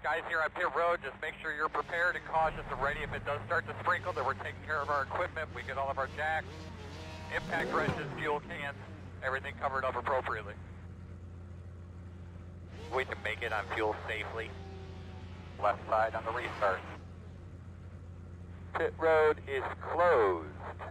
Guys here on pit road, just make sure you're prepared and cautious and ready. If it does start to sprinkle, then we're taking care of our equipment. We get all of our jacks, impact wrenches, fuel cans, everything covered up appropriately. We can make it on fuel safely. Left side on the restart. Pit road is closed.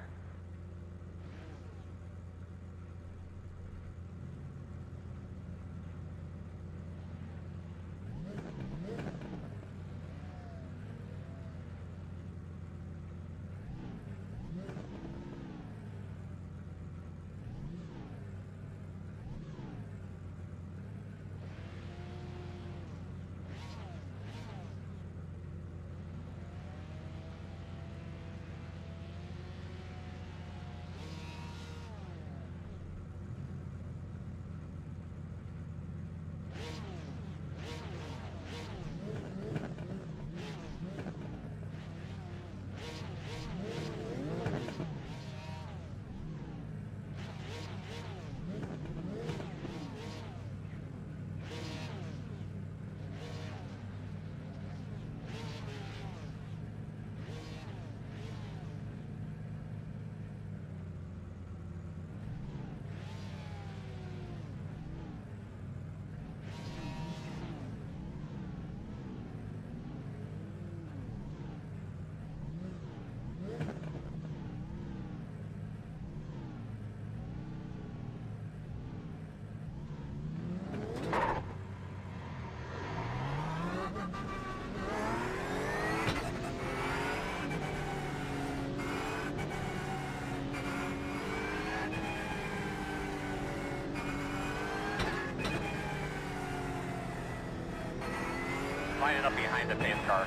Lining up behind the pace car.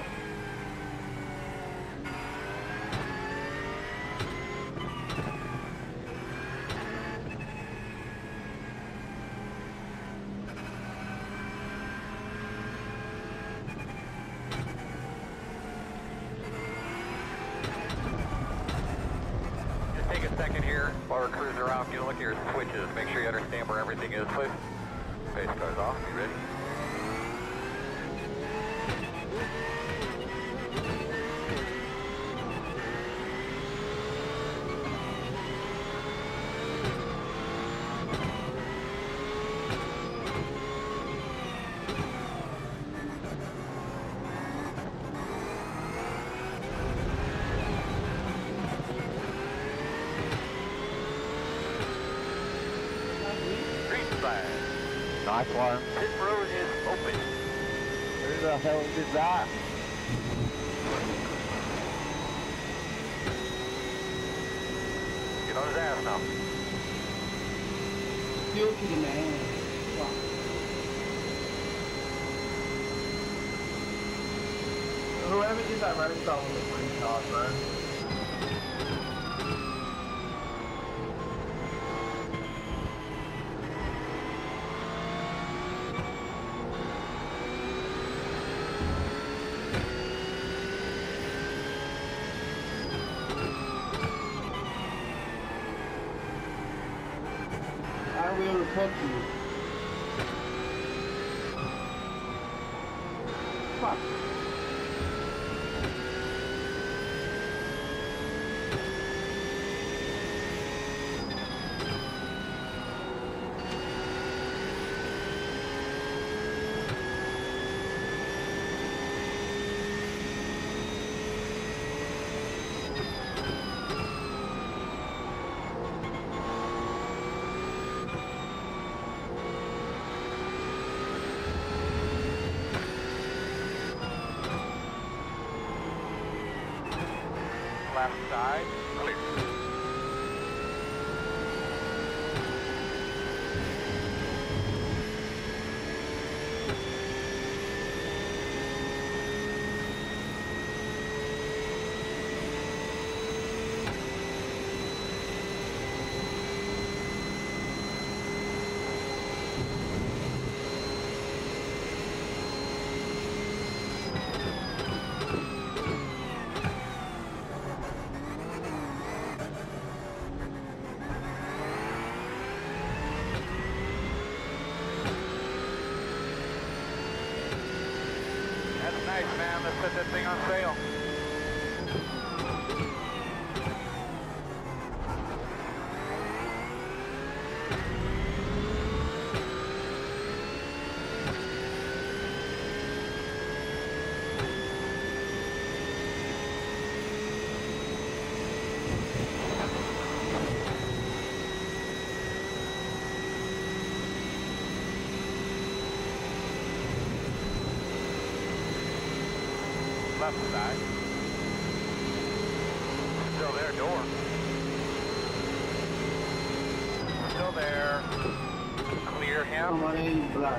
Just take a second here while we're cruising around. Get a look at your switches. Make sure you understand where everything is, please. Pace car's off. You ready? Nice one. Pit road is open. Who the hell did that? Get on his ass now. Fuel to the man. Wow. Whoever did that road style was a pretty hard, bro. I will report to you. Fuck. Left side, clear. Nice, man. Let's set that thing on sail. Left side. Still there, door. Still there. Clear him. Somebody blood.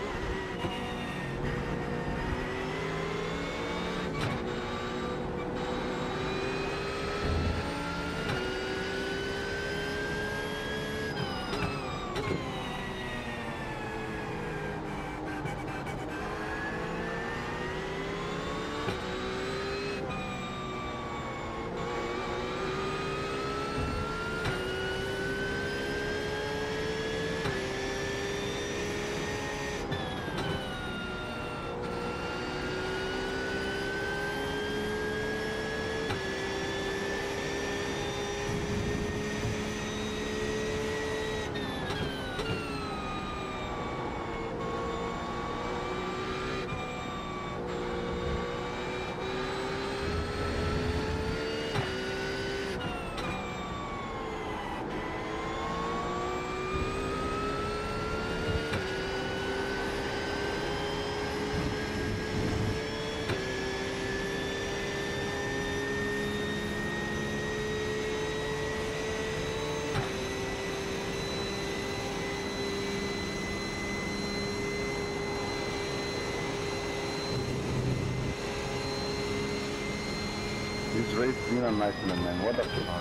This race been a nightmare, man. What the fuck?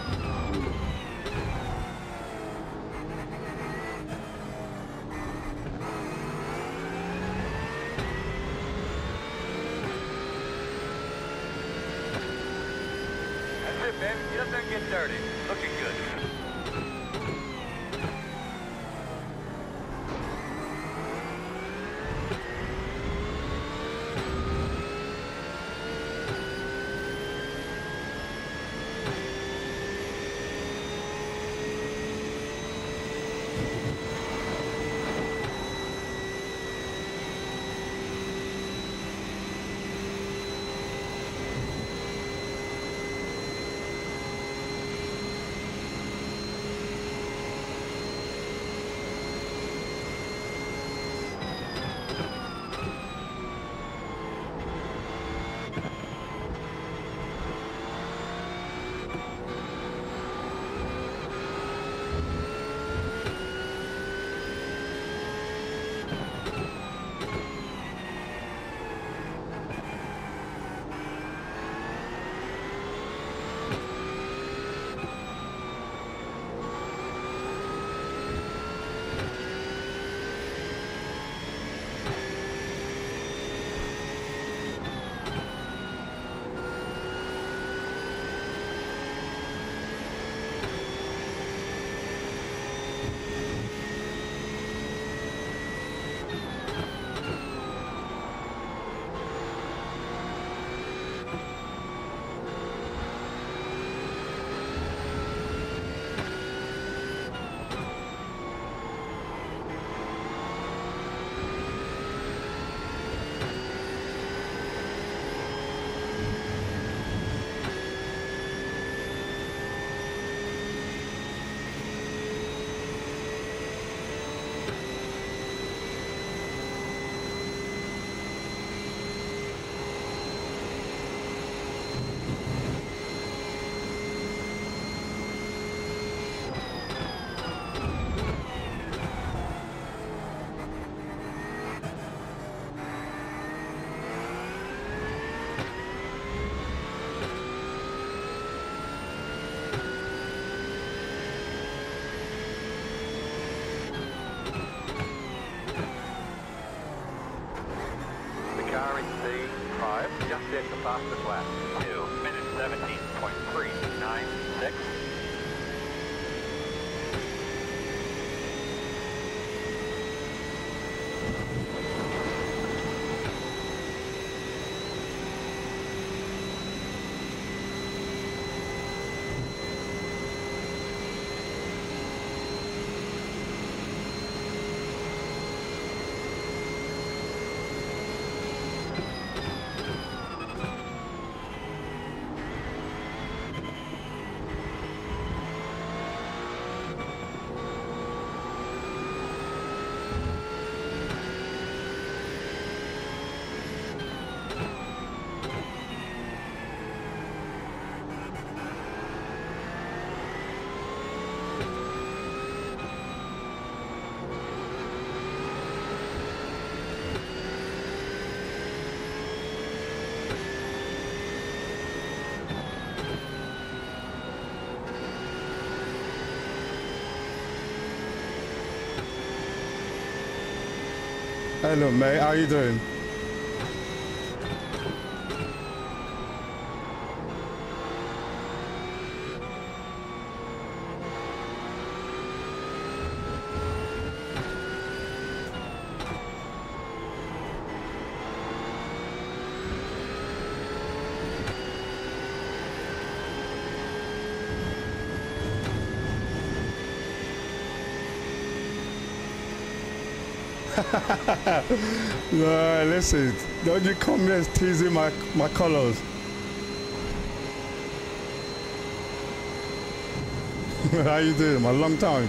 That's it, baby. Get up there and get dirty. Looking good. Just hit the fastest lap. 2 minutes 17.396. Hello, mate. How you doing? No, listen, don't you come here teasing my colors. How you doing? A long time.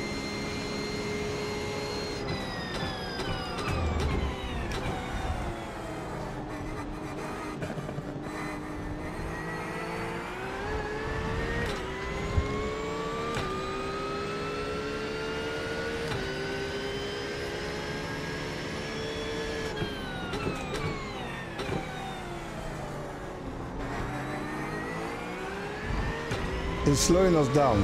It's slowing us down.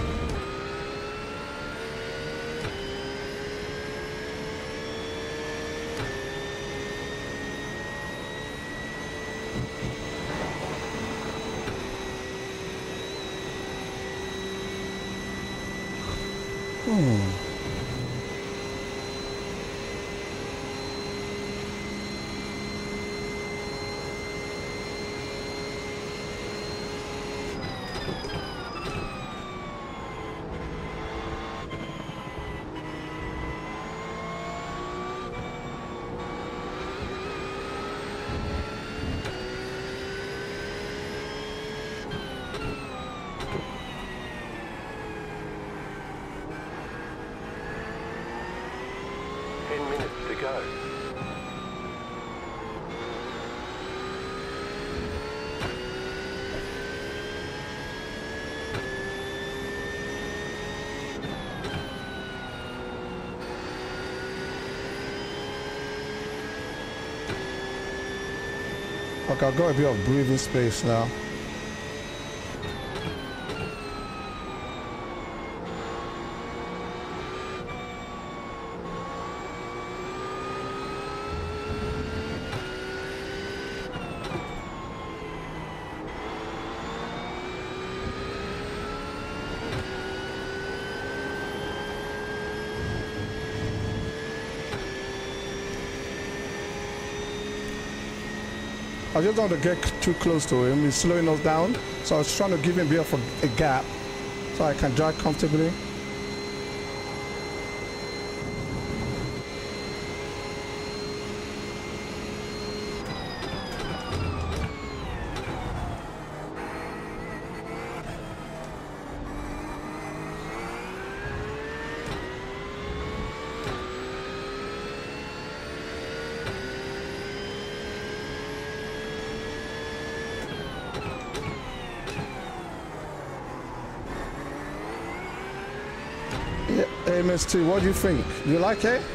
Okay, I've got a bit of breathing space now. I just don't want to get too close to him. He's slowing us down. So I was trying to give him a bit of a gap so I can drive comfortably. MS2, what do you think? You like it?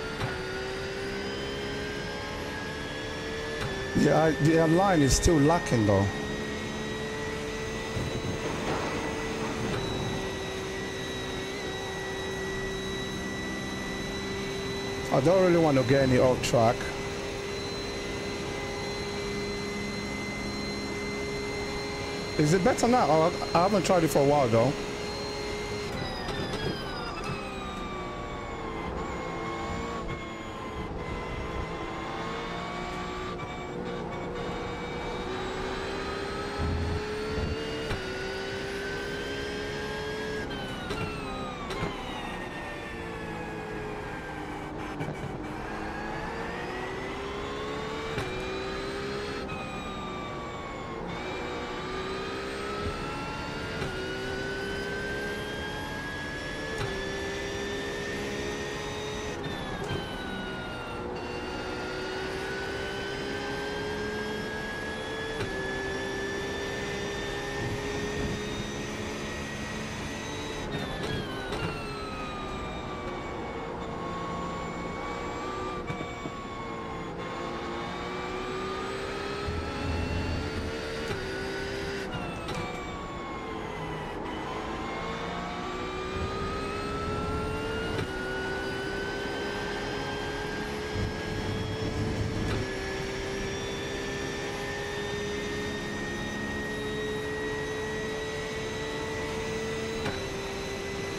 Yeah, the line is still lacking though. I don't really want to get any off track. Is it better now? I haven't tried it for a while though.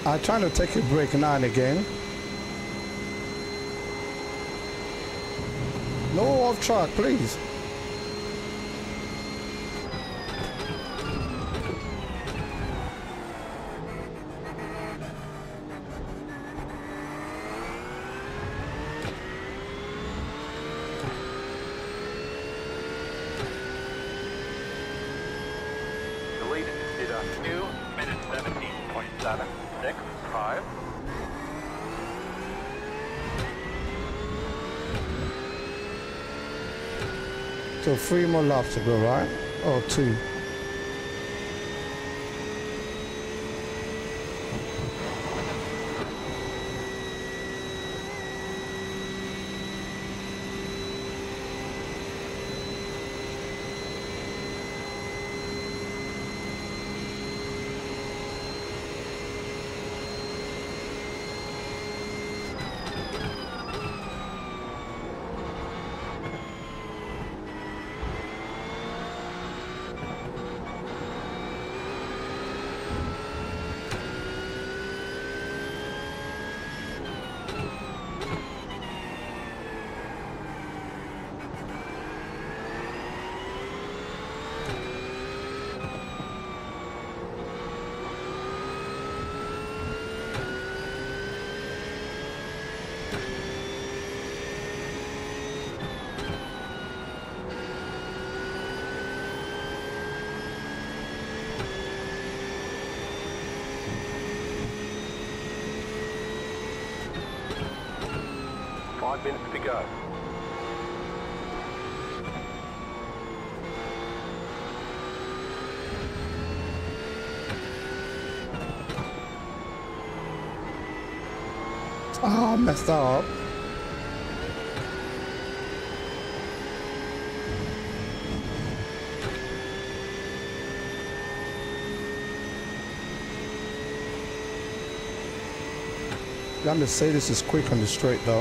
I'm trying to take a break now and again. No off track, please. Delete it. 2:17.765. So 3 more laps to go, right? Or 2. Minutes to go. Oh, messed that up. That Mercedes is quick on the straight though.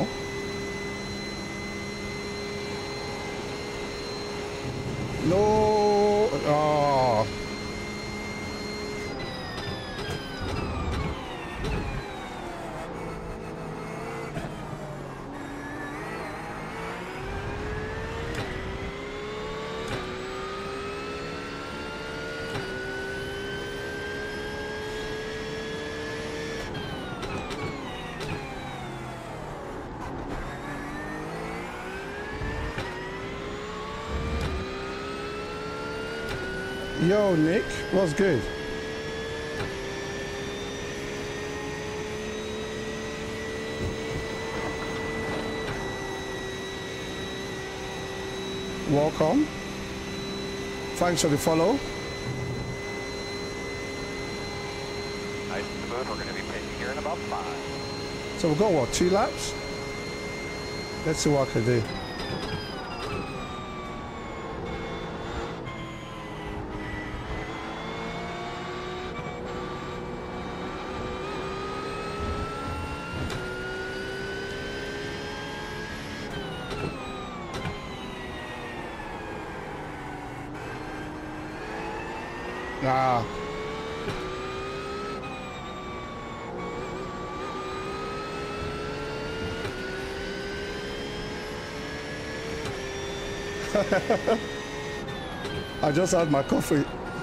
No, oh. Yo, Nick, what's good? Welcome. Thanks for the follow. Nice and smooth. We're going to be pitching here in about 5. So we've got what, 2 laps? Let's see what I can do. Ah. I just had my coffee.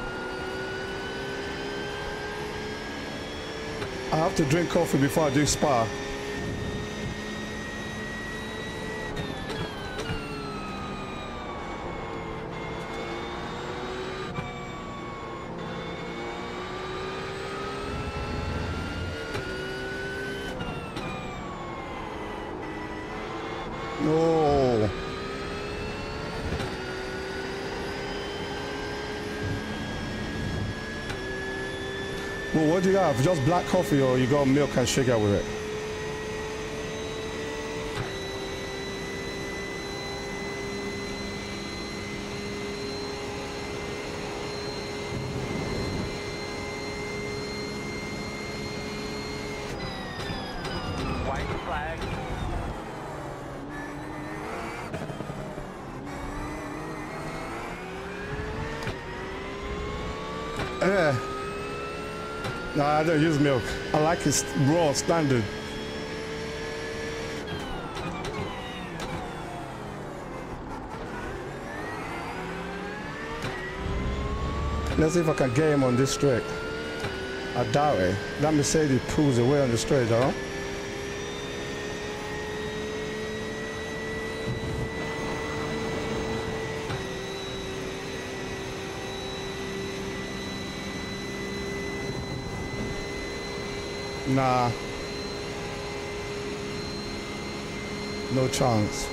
I have to drink coffee before I do spa. No. Well, what do you have? Just black coffee or you got milk and sugar with it? White flag. No, I don't use milk. I like it raw, standard. Let's see if I can get him on this straight. I doubt it. That Mercedes pulls away on the straight, huh? Nah. No chance.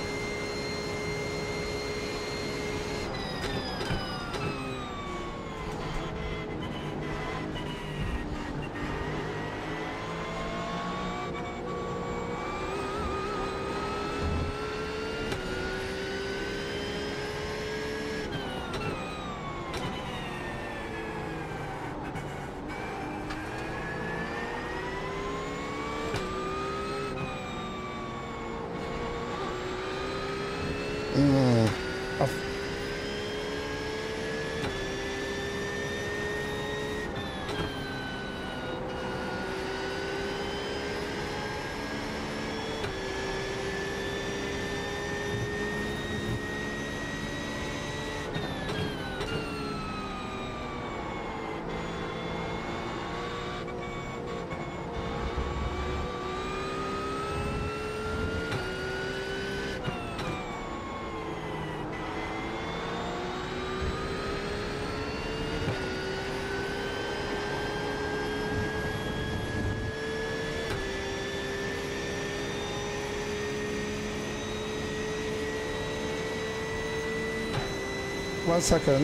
One second.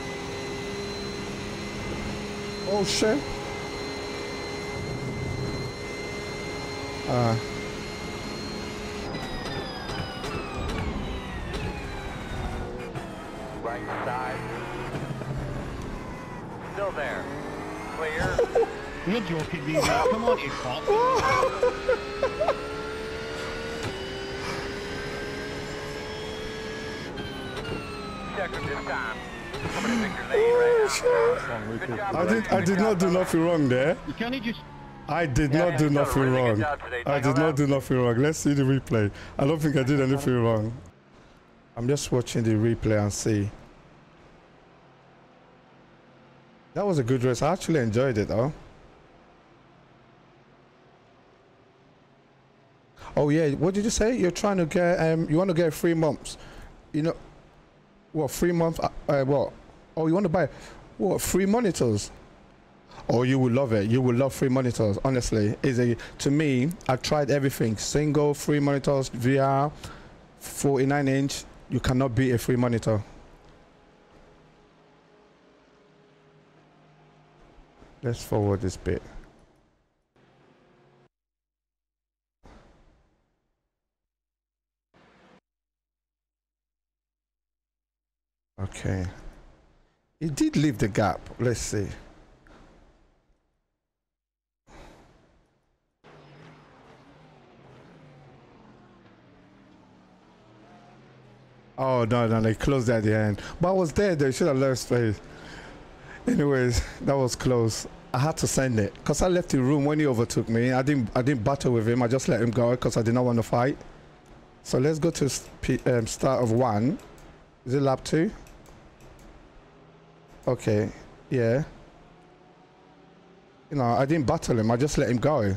Oh shit. Right side. Still there. Clear. You're joking me, mate. Come on, you cop. Checker this time. Somebody pick your lane right now. I did not do nothing wrong there. You can't just... I did not do nothing wrong. I did not do nothing wrong. Let's see the replay. I don't think I did anything wrong. I'm just watching the replay and see. That was a good race. I actually enjoyed it though. Oh yeah, what did you say? You're trying to get you want to get 3 months. You know what, 3 months what? Oh, you want to buy what, 3 monitors? Oh, you will love it. You will love 3 monitors. Honestly, to me, I tried everything. Single, 3 monitors, VR, 49-inch. You cannot beat a 3 monitor. Let's forward this bit. Okay. It did leave the gap. Let's see. Oh, no, they closed at the end. But I was there, they should have left space. Anyways, that was close. I had to send it because I left the room when he overtook me. I didn't battle with him. I just let him go because I did not want to fight. So let's go to start of 1. Is it lap 2? Okay, yeah. You know, I didn't battle him. I just let him go.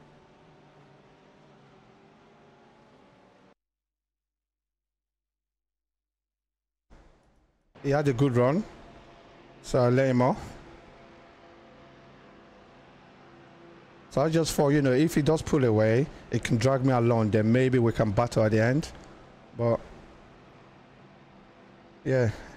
He had a good run, so I let him off. So I just thought, you know, if he does pull away, it can drag me along, then maybe we can battle at the end. But yeah,